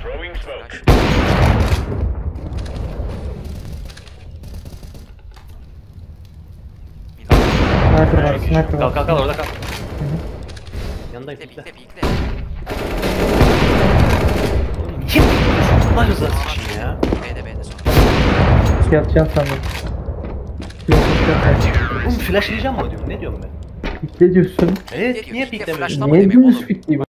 Sniper var, sniper var. Kal orada kal. Yanındayım. Bekle. Oğlum niye Allah rızası için ya? B'de sonra. Yatacağım sandım. Yok. Oğlum flashlayacağım mı diyorum? Ne diyorum ben? Ne diyorsun? Evet niye piklemiyorsun? Flashlama Niye demek dümdüz oğlum? pikleyeyim?